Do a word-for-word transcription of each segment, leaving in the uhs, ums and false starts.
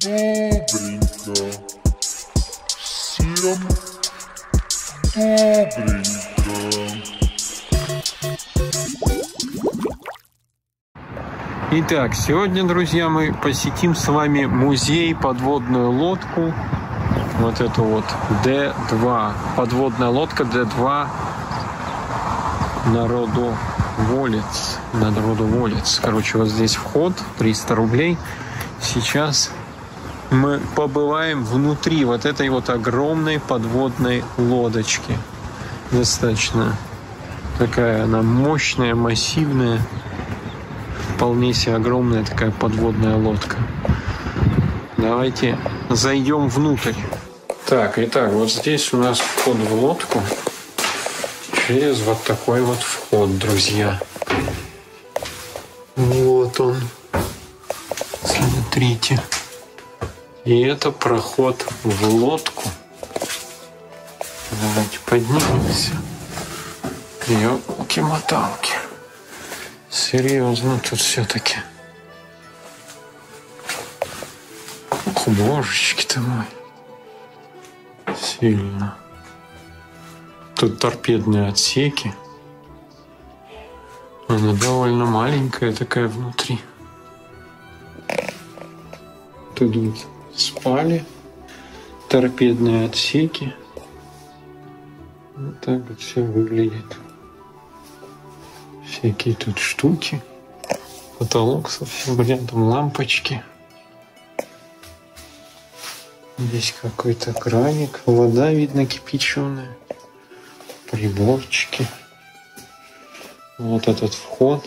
Добренько. Всем добренько. Итак, сегодня, друзья, мы посетим с вами музей подводную лодку. Вот эту вот Д два. Подводная лодка Д два Народоволец. Народоволец. Короче, вот здесь вход, триста рублей. Сейчас мы побываем внутри вот этой вот огромной подводной лодочки. Достаточно такая она мощная, массивная. Вполне себе огромная такая подводная лодка. Давайте зайдем внутрь. Так, итак, вот здесь у нас вход в лодку через вот такой вот вход, друзья. Вот он. Смотрите. И это проход в лодку. Давайте поднимемся. Ёлки-моталки. Серьезно тут все-таки. Ох, божечки-то мой. Сильно. Тут торпедные отсеки. Она довольно маленькая такая внутри. Тут вот спали. Торпедные отсеки. Вот так вот все выглядит. Всякие тут штуки. Потолок совсем рядом, лампочки. Здесь какой-то краник. Вода, видно, кипяченая. Приборчики. Вот этот вход.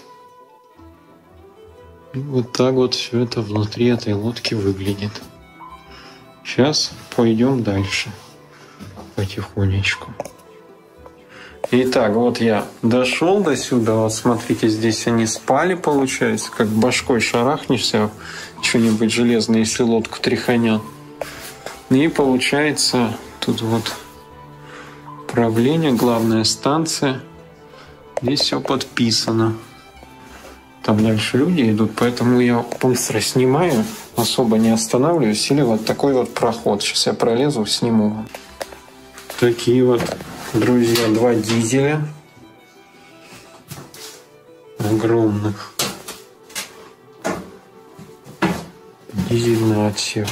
И вот так вот все это внутри этой лодки выглядит. Сейчас пойдем дальше. Потихонечку. Итак, вот я дошел до сюда. Вот смотрите, здесь они спали, получается. Как башкой шарахнешься, что-нибудь железное, если лодку тряханет. И получается, тут вот управление, главная станция. Здесь все подписано. Там дальше люди идут, поэтому я быстро снимаю, особо не останавливаюсь. Или вот такой вот проход. Сейчас я пролезу, сниму. Такие вот, друзья, два дизеля. Огромных. Дизельный отсек.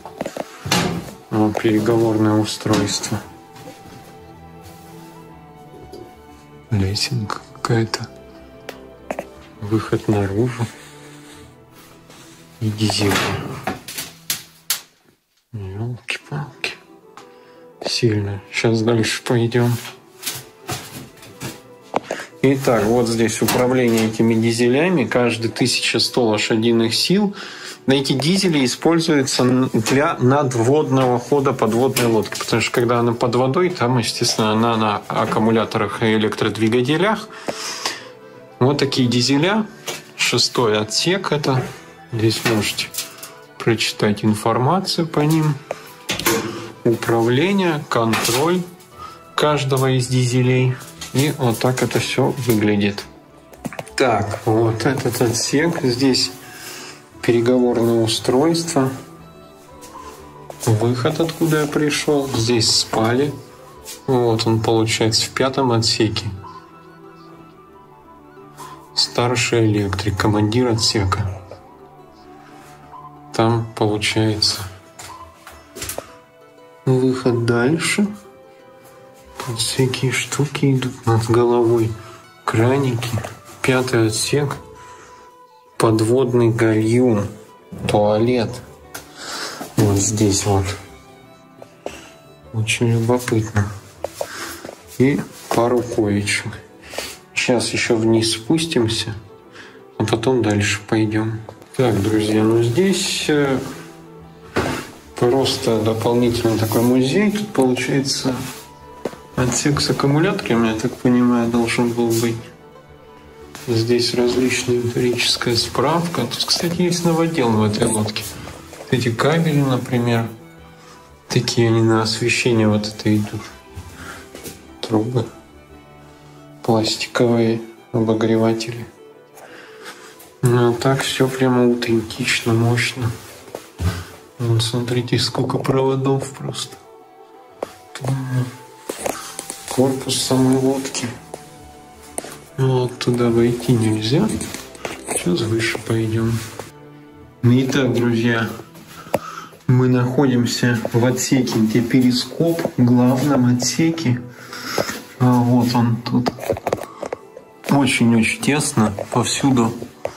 Вот переговорное устройство. Лесенка какая-то. Выход наружу. И дизель. Ёлки-палки. Сильно. Сейчас дальше пойдем. Итак, вот здесь управление этими дизелями. Каждый тысяча сто лошадиных сил. Эти дизели используются для надводного хода подводной лодки. Потому что когда она под водой, там, естественно, она на аккумуляторах и электродвигателях. Вот такие дизеля. Шестой отсек это. Здесь можете прочитать информацию по ним. Управление, контроль каждого из дизелей. И вот так это все выглядит. Так, вот этот отсек. Здесь переговорное устройство. Выход, откуда я пришел. Здесь спали. Вот он получается в пятом отсеке. Старший электрик, командир отсека. Там получается выход дальше. Тут всякие штуки идут над головой. Краники. Пятый отсек. Подводный гальюн. Туалет. Вот здесь вот. Очень любопытно. И пару коечек. Сейчас еще вниз спустимся, а потом дальше пойдем. Так, друзья, ну здесь просто дополнительный такой музей. Тут получается отсек с аккумуляторами, я так понимаю, должен был быть. Здесь различная историческая справка. Тут, кстати, есть новодел в этой лодке. Эти кабели, например, такие они на освещение вот это идут. Трубы. Пластиковые обогреватели. Ну, так все прямо аутентично, мощно. Вот смотрите, сколько проводов просто. Корпус самой лодки. Вот туда войти нельзя. Сейчас выше пойдем. Итак, друзья, мы находимся в отсеке, где перископ, в главном отсеке. А вот он тут. Очень-очень тесно. Повсюду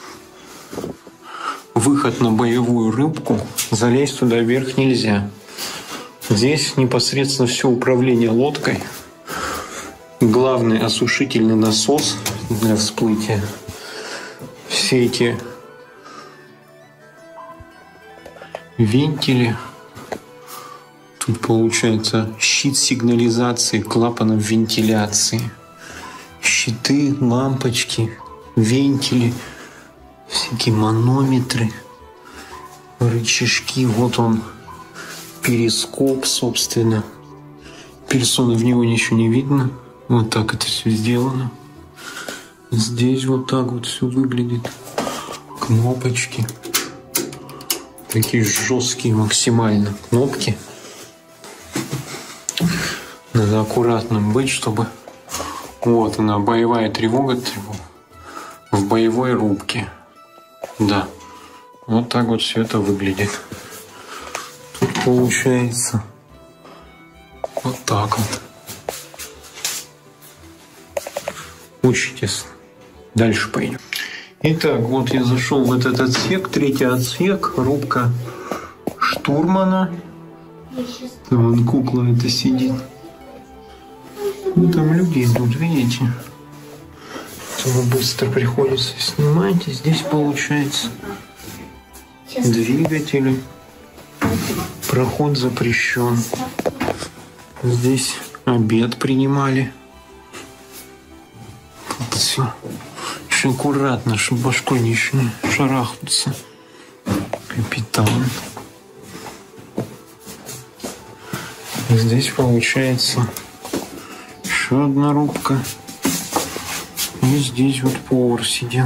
выход на боевую рыбку. Залезть туда вверх нельзя. Здесь непосредственно все управление лодкой. Главный осушительный насос для всплытия. Все эти вентили. Тут получается щит сигнализации, клапанов вентиляции. Щиты, лампочки, вентили, всякие манометры, рычажки. Вот он, перископ, собственно. Персоны в него ничего не видно. Вот так это все сделано. Здесь вот так вот все выглядит. Кнопочки. Такие жесткие максимально кнопки. Надо аккуратным быть, чтобы... Вот она, боевая тревога, тревога. В боевой рубке. Да. Вот так вот все это выглядит. Тут получается вот так вот. Очень тесно. Дальше пойдем. Итак, вот я зашел в этот отсек, третий отсек, рубка штурмана. Там вон кукла это сидит. Ну, там люди идут, видите? Этого быстро приходится снимать. И здесь получается двигатели. Проход запрещен. Здесь обед принимали. Тут все. Очень аккуратно, чтобы башкой не шарахнуться. Капитан. И здесь получается еще одна рубка. И здесь вот повар сидел.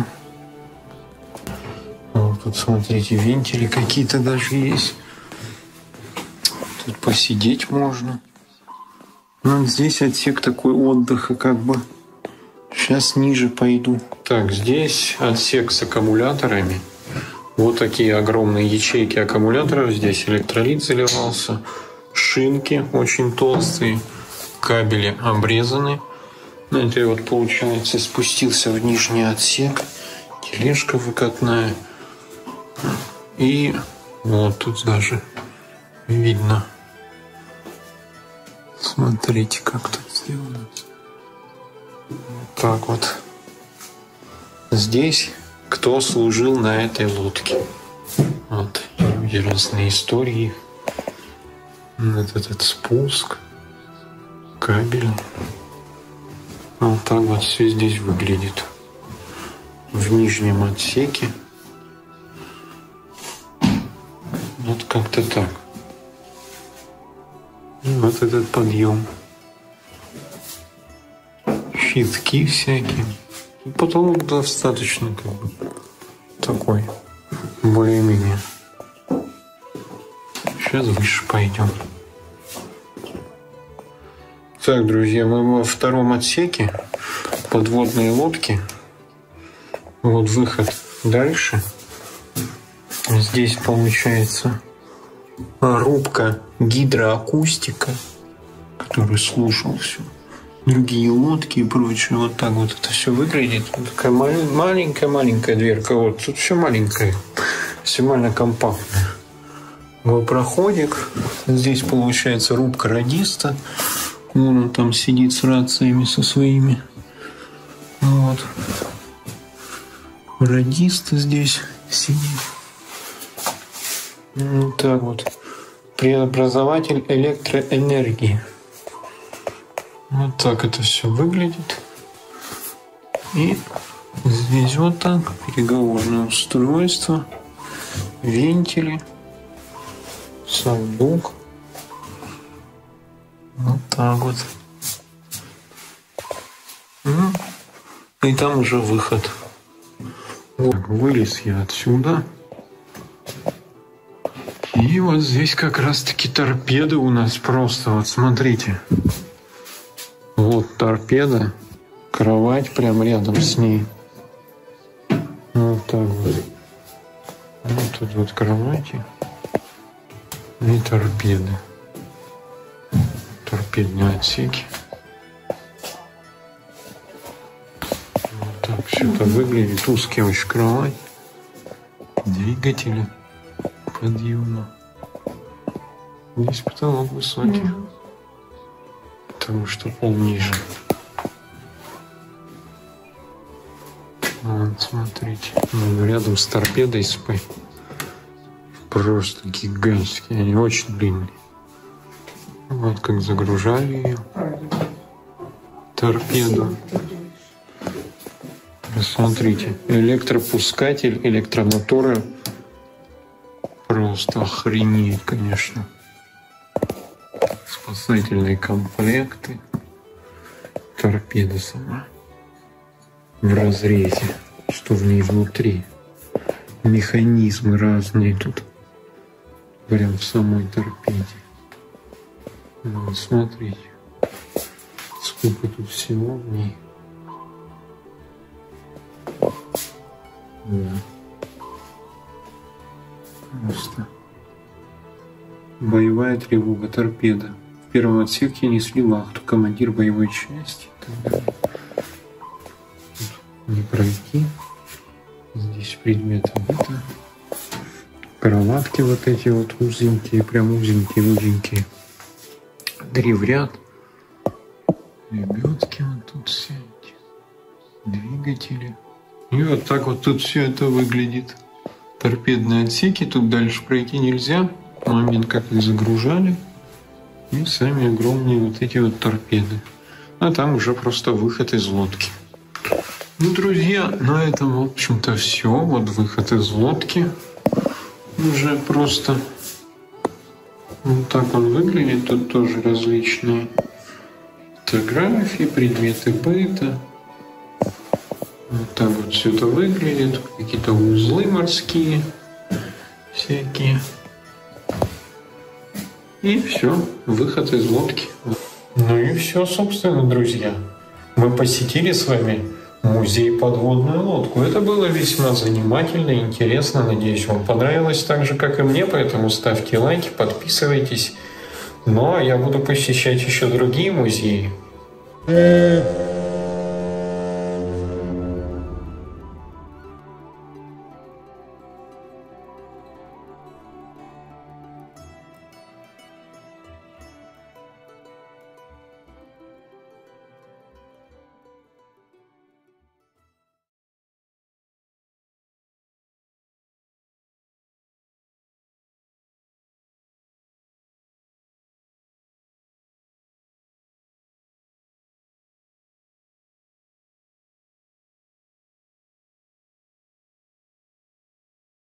Вот тут, смотрите, вентили какие-то даже есть. Тут посидеть можно. Ну, здесь отсек такой отдыха, как бы. Сейчас ниже пойду. Так, здесь отсек с аккумуляторами. Вот такие огромные ячейки аккумуляторов. Здесь электролит заливался. Шинки очень толстые. Кабели обрезаны. Это я вот, получается, спустился в нижний отсек. Тележка выкатная. И вот тут даже видно. Смотрите, как тут сделано. Вот так вот. Здесь кто служил на этой лодке. Вот люди, разные истории. Вот этот спуск. Кабель. Вот так вот все здесь выглядит. В нижнем отсеке. Вот как-то так. И вот этот подъем. Щитки всякие. Потолок достаточно как бы такой. Более-менее. Сейчас выше пойдем. Так, друзья, мы во втором отсеке. Подводные лодки. Вот выход дальше. Здесь получается рубка гидроакустика, который слушал все. Другие лодки и прочее. Вот так вот это все выглядит. Вот такая маленькая-маленькая дверка. Вот тут все маленькое. Максимально компактное. Проходик. Здесь получается рубка радиста. Вон он там сидит с рациями со своими. Вот. Радист здесь сидит. Вот так вот. Преобразователь электроэнергии. Вот так это все выглядит. И здесь вот так переговорное устройство, вентили, сундук. Вот так вот. И там уже выход. Вот, вылез я отсюда. И И вот здесь как раз-таки торпеды у нас просто. Вот смотрите. Вот торпеда. Кровать прям рядом с ней. Вот так вот. Вот тут вот кровати. И торпеды. Торпедные отсеки. Вот так все это выглядит. Узкая очень кровать. Двигатели подъема. Здесь потолок высокий. Mm. Потому что пол ниже. Вот, смотрите. Ну, рядом с торпедой спать. Просто гигантские. Они очень длинные. Вот как загружали ее. Торпеду. Смотрите. Электропускатель, электромоторы. Просто охренеть, конечно. Спасательные комплекты. Торпеда сама. В разрезе. Что в ней внутри. Механизмы разные тут. Прям в самой торпеде. Вот, смотрите. Сколько тут всего в ней. Да. Просто. Боевая тревога, торпеда. В первом отсеке несли вахту, командир боевой части. Не пройти. Здесь предметы это. Кроватки вот эти вот узенькие, прям узенькие, узенькие. Три в ряд. Лебедки вот тут все эти. Двигатели. И вот так вот тут все это выглядит. Торпедные отсеки. Тут дальше пройти нельзя. Момент, как их загружали. И сами огромные вот эти вот торпеды. А там уже просто выход из лодки. Ну, друзья, на этом, в общем-то, все. Вот выход из лодки. Уже просто вот так он выглядит. Тут тоже различные фотографии, предметы быта. Вот так вот все это выглядит. Какие-то узлы морские всякие. И все, выход из лодки. Ну и все, собственно, друзья. Мы посетили с вами музей подводную лодку. Это было весьма занимательно и интересно. Надеюсь, вам понравилось так же, как и мне. Поэтому ставьте лайки, подписывайтесь. Ну а я буду посещать еще другие музеи.